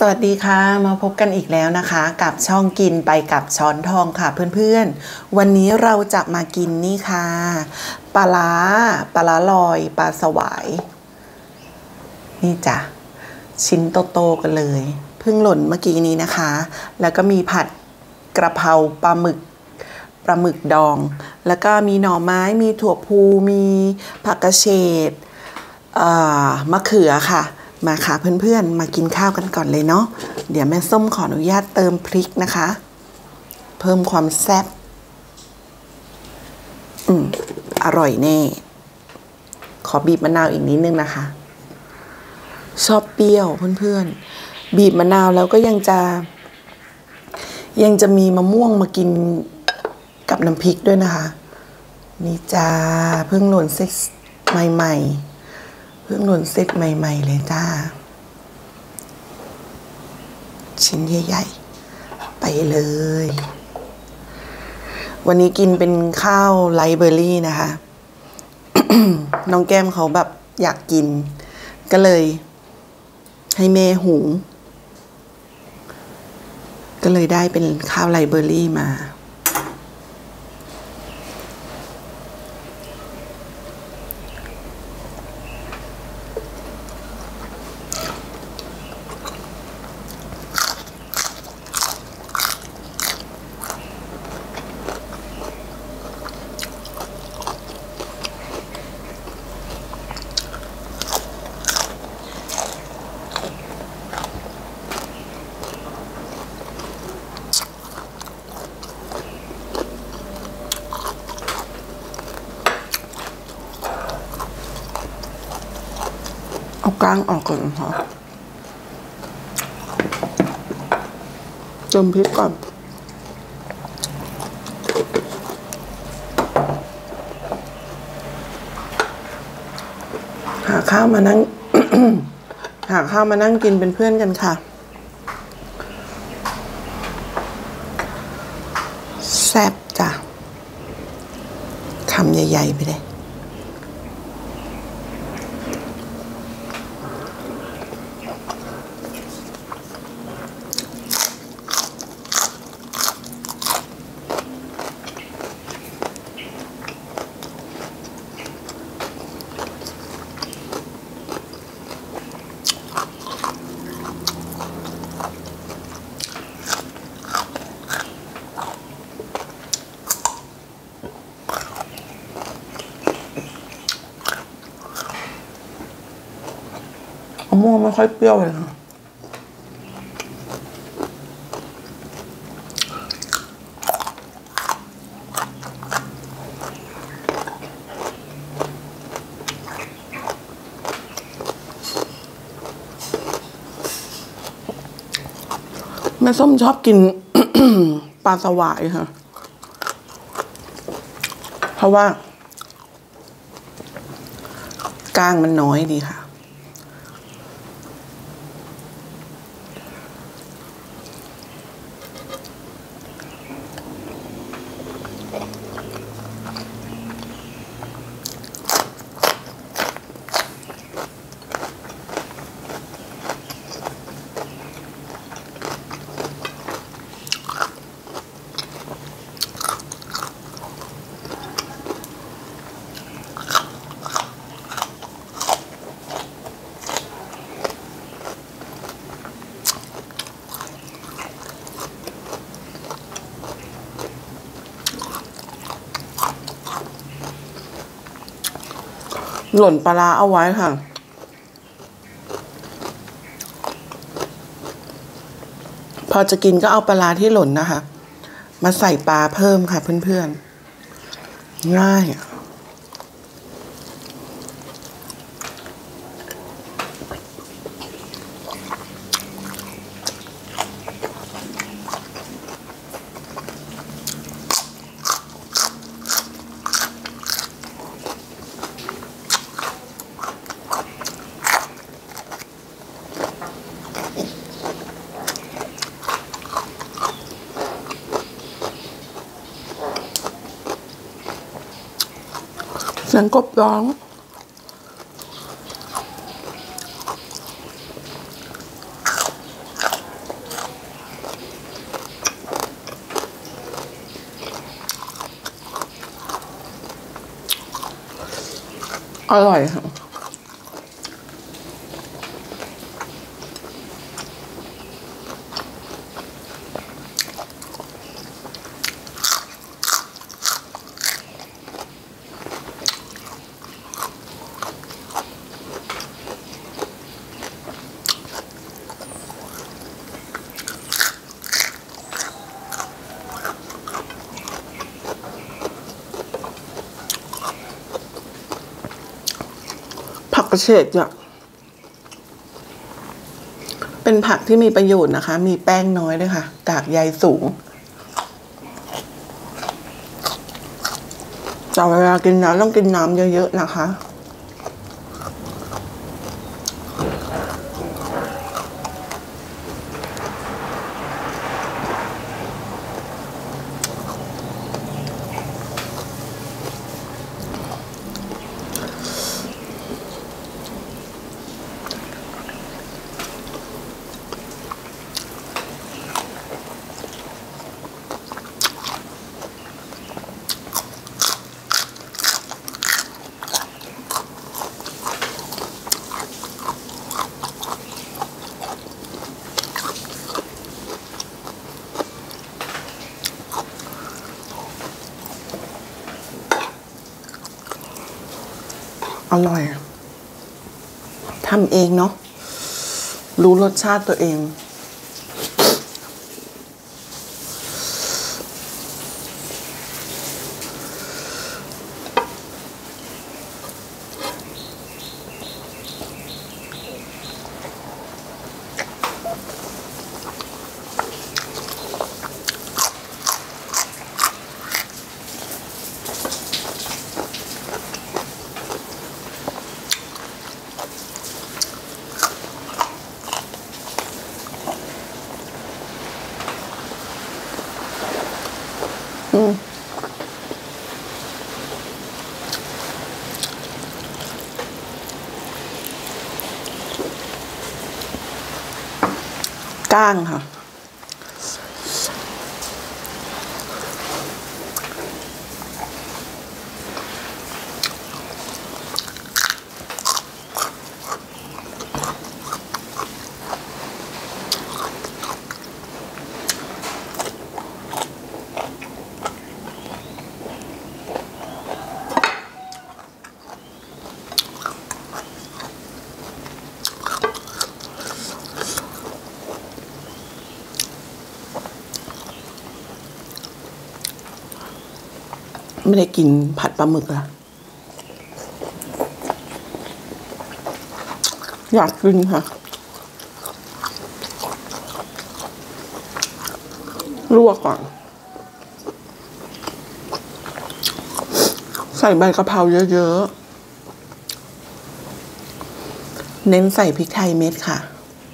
สวัสดีค่ะมาพบกันอีกแล้วนะคะกับช่องกินไปกับช้อนทองค่ะเพื่อนๆวันนี้เราจะมากินนี่ค่ะปลาลอยปลาสวายนี่จ้ะชิ้นโตๆกันเลยเพิ่งหล่นเมื่อกี้นี้นะคะแล้วก็มีผัดกระเพราปลาหมึกดองแล้วก็มีหน่อไม้มีถั่วพูมีผักกระเฉดมะเขือค่ะมาค่ะเพื่อนๆมากินข้าวกันก่อนเลยเนาะเดี๋ยวแม่ส้มขออนุญาตเติมพริกนะคะเพิ่มความแซ่บอร่อยแน่ขอบีบมะนาวอีกนิดนึงนะคะชอบเปรี้ยวเพื่อนๆบีบมะนาวแล้วก็ยังจะมีมะม่วงมากินกับน้ำพริกด้วยนะคะนี่จ้าเพิ่งหล่นเซตใหม่ๆเลยจ้าชิ้นใหญ่ๆไปเลยวันนี้กินเป็นข้าวไลฟ์เบอร์รี่นะคะ น้องแก้มเขาแบบอยากกินก็เลยให้แม่หุงก็เลยได้เป็นข้าวไลฟ์เบอร์รี่มาเอากลางออกก่อนนะคะเติมพริกก่อนหาข้าวมานั่ง หาข้าวมานั่งกินเป็นเพื่อนกันค่ะแซ่บจ้ะคำใหญ่ๆไปเลยมะม่วงไม่ค่อยเปรี้ยวเลยค่ะแม่ส้มชอบกิน ปลาสวายค่ะเพราะว่ากล้างมันน้อยดีค่ะหล่นปลาเอาไว้ค่ะพอจะกินก็เอาปลาที่หล่นนะคะมาใส่ปลาเพิ่มค่ะเพื่อนๆง่ายเสียงกบร้องอร่อยค่ะผักกระเฉดเนี่ยเป็นผักที่มีประโยชน์นะคะมีแป้งน้อยด้วยค่ะกากใยสูงแต่เวลากินน้ำต้องกินน้ำเยอะๆนะคะอร่อยทำเองเนาะรู้รสชาติตัวเองก้างค่ะไม่ได้กินผัดปลาหมึกอะอยากกินค่ะลวกก่อนใส่ใบกะเพราเยอะๆเน้นใส่พริกไทยเม็ดค่ะ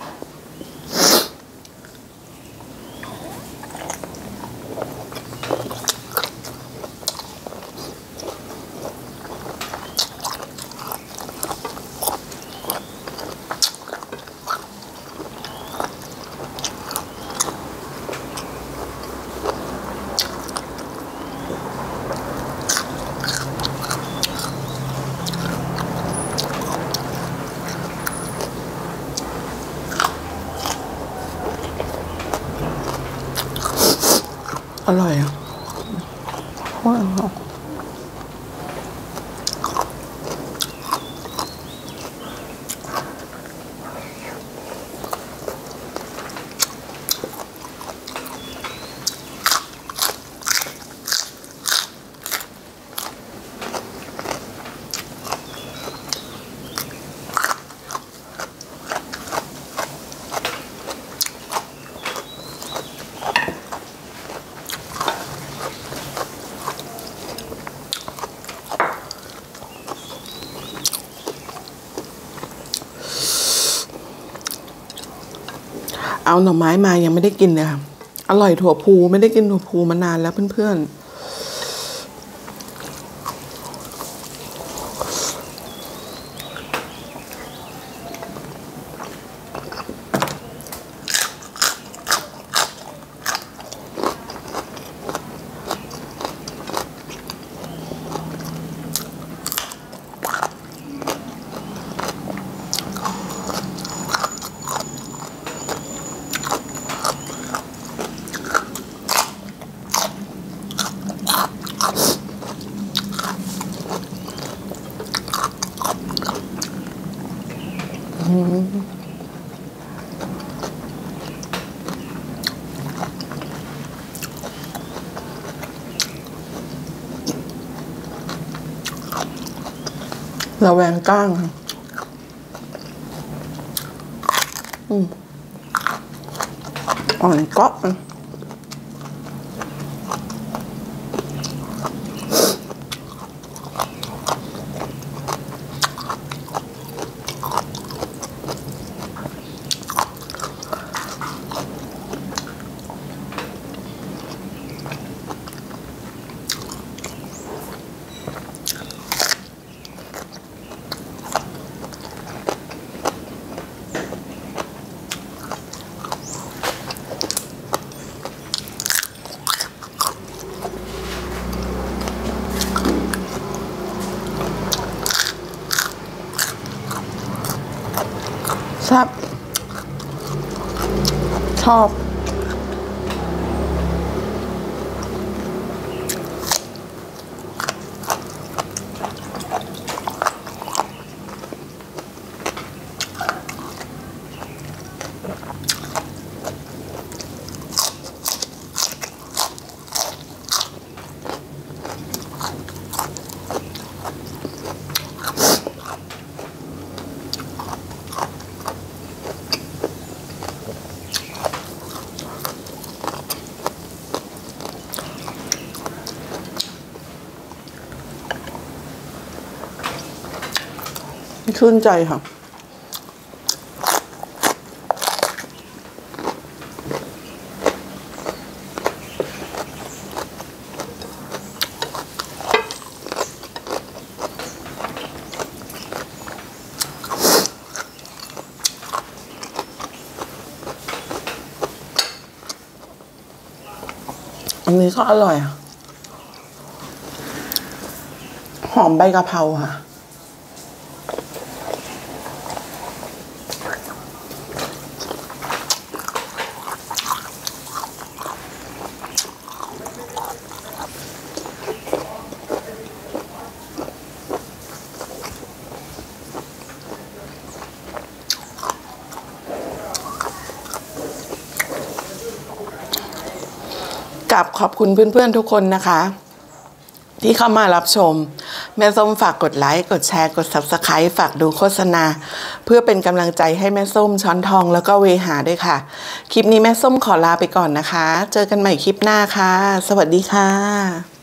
อร่อยอ่ะว้าวเอาหน่อไม้มายังไม่ได้กินเลยค่ะอร่อยถั่วพูไม่ได้กินถั่วพูมานานแล้วเพื่อนระแวงก้างอ่อนก๊อกชอบชื่นใจค่ะอันนี้ก็อร่อยอ่ะหอมใบกะเพราค่ะกับขอบคุณเพื่อนๆทุกคนนะคะที่เข้ามารับชมแม่ส้มฝากกดไลค์กดแชร์กด Subscribe ฝากดูโฆษณาเพื่อเป็นกำลังใจให้แม่ส้มช้อนทองแล้วก็เวหาด้วยค่ะคลิปนี้แม่ส้มขอลาไปก่อนนะคะเจอกันใหม่คลิปหน้าค่ะสวัสดีค่ะ